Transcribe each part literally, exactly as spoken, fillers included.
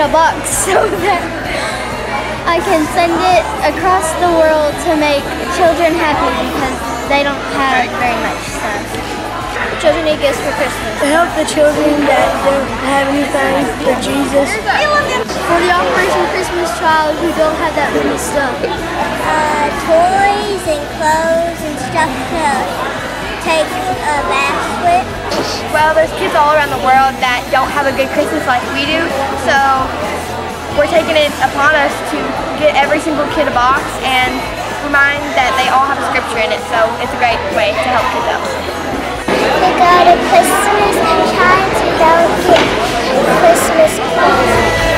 a box so that I can send it across the world to make children happy because they don't have very much stuff. Children need gifts for Christmas. To help the children that don't have anything for Jesus. For the Operation Christmas Child who don't have that many stuff. Uh, toys and clothes and stuff to take uh, baths with. Well, there's kids all around the world that don't have a good Christmas like we do, so we're taking it upon us to get every single kid a box and remind that they all have a scripture in it, so it's a great way to help kids out. We got a Christmas child so don't get Christmas clothes.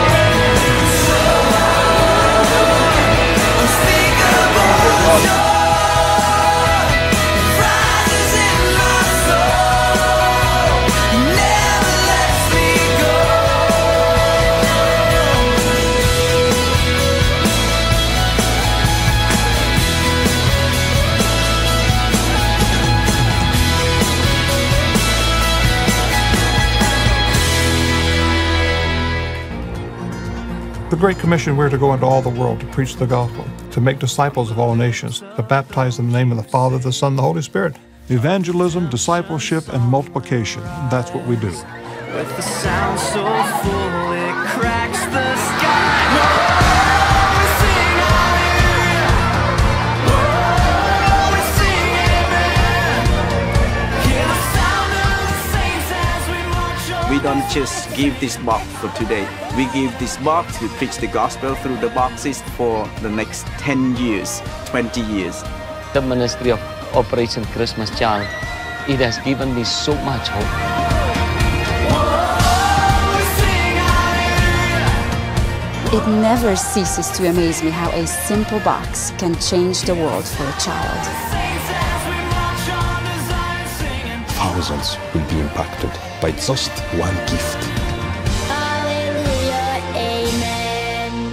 The Great Commission, we're to go into all the world to preach the gospel, to make disciples of all nations, to baptize in the name of the Father, the Son, and the Holy Spirit. Evangelism, discipleship, and multiplication. That's what we do. With the sound so full it cracks the sky. We don't just give this box for today. We give this box to preach the gospel through the boxes for the next ten years, twenty years. The ministry of Operation Christmas Child, it has given me so much hope. It never ceases to amaze me how a simple box can change the world for a child. Thousands will be impacted by just one gift. Hallelujah, amen.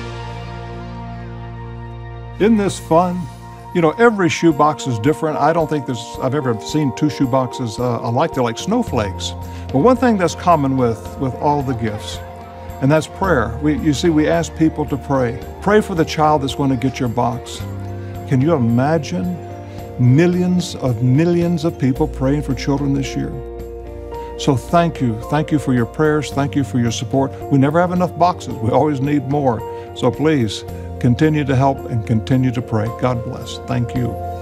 Isn't this fun? You know, every shoebox is different. I don't think there's, I've ever seen two shoeboxes uh, alike. They're like snowflakes. But one thing that's common with, with all the gifts, and that's prayer. We, you see, we ask people to pray. Pray for the child that's going to get your box. Can you imagine millions of millions of people praying for children this year? So thank you. Thank you for your prayers. Thank you for your support. We never have enough boxes. We always need more. So please continue to help and continue to pray. God bless. Thank you.